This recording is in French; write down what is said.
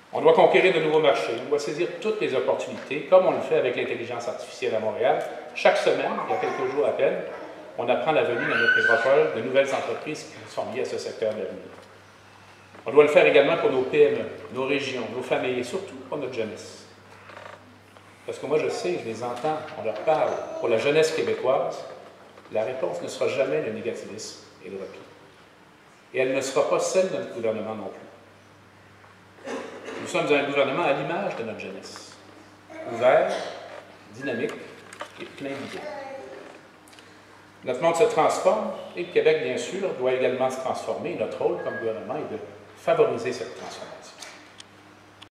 On doit conquérir de nouveaux marchés, on doit saisir toutes les opportunités, comme on le fait avec l'intelligence artificielle à Montréal. Chaque semaine, il y a quelques jours à peine, on apprend la venue dans notre métropole de nouvelles entreprises qui sont liées à ce secteur de l'avenir. On doit le faire également pour nos PME, nos régions, nos familles et surtout pour notre jeunesse. Parce que moi, je sais, je les entends, on leur parle. Pour la jeunesse québécoise, la réponse ne sera jamais le négativisme et le repli. Et elle ne sera pas celle de notre gouvernement non plus. Nous sommes un gouvernement à l'image de notre jeunesse, ouvert, dynamique et plein d'idées. Notre monde se transforme et le Québec, bien sûr, doit également se transformer. Notre rôle comme gouvernement est de favoriser cette transformation.